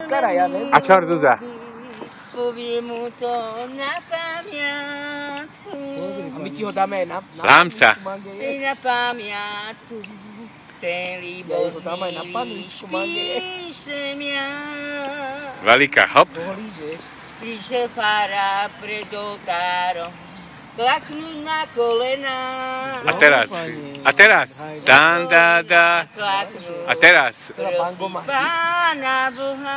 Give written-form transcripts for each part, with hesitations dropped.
A čo Rduza? Poviem mu to na pamiatku. A my ti ho dáme na Lámsa. Na pamiatku. Ten libozný píšem ja. Valika, hop. Píše fara pred oltárom. Klaknúť na kolena. A teraz. Dan, da, da. A teraz. Prosím Pána Boha.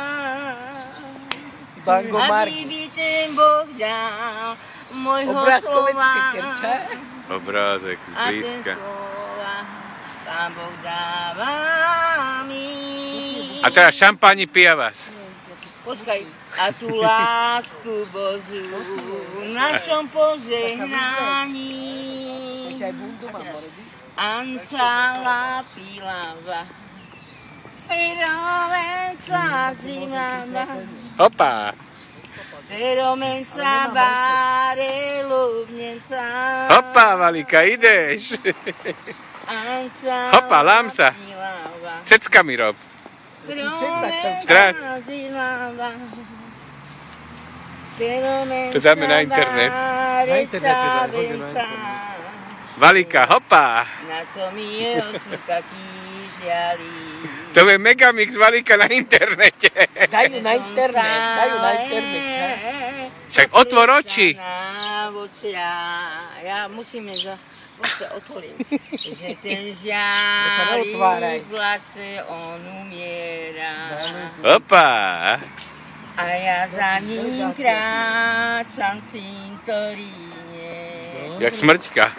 Aby by ten Boh dal môjho slova. Obrázek zblízka. Pán Boh dáva mi. A teraz šampáni pija vás. Počkaj. A tú lásku Božú v našom požehnaní. Ancala pilava. Romenca zimava. Opa. Romenca bare lubnenca. Hopa, Valika, ideš. Hopa, lámsa. Ceckami rob. To dáme na internet. Na internete dáme. Valika, hopa. Na co mi je osúka kýžali. To je Megamix Valika na internete. Dajú na internet. Však otvor oči. Ja musíme otvoriť. Že ten žiari plače, on umiera. Opa. A ja za ním kráčam cintoríne. Jak smrťka.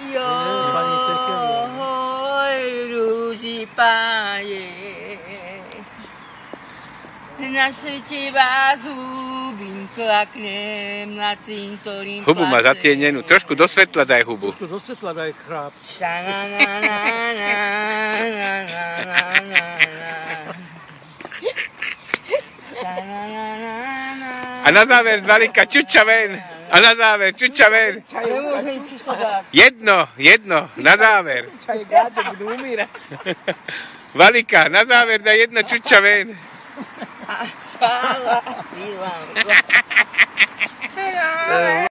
Joj, rúži páje. Na svete vás hubím, klaknem na cintorín. Hubu má zatienenú. Trošku do svetla daj hubu. Trošku do svetla daj chráp. A na záver, Valika, čuča ven. A na záver, čuča ven. Jedno, na záver. Valika, na záver daj jedno čuča ven. Čala,